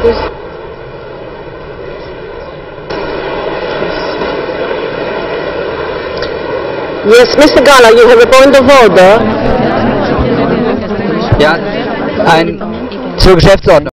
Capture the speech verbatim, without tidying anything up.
Yes, Mister Gala, you have a point of order. Ja, ein zur Geschäftsordnung.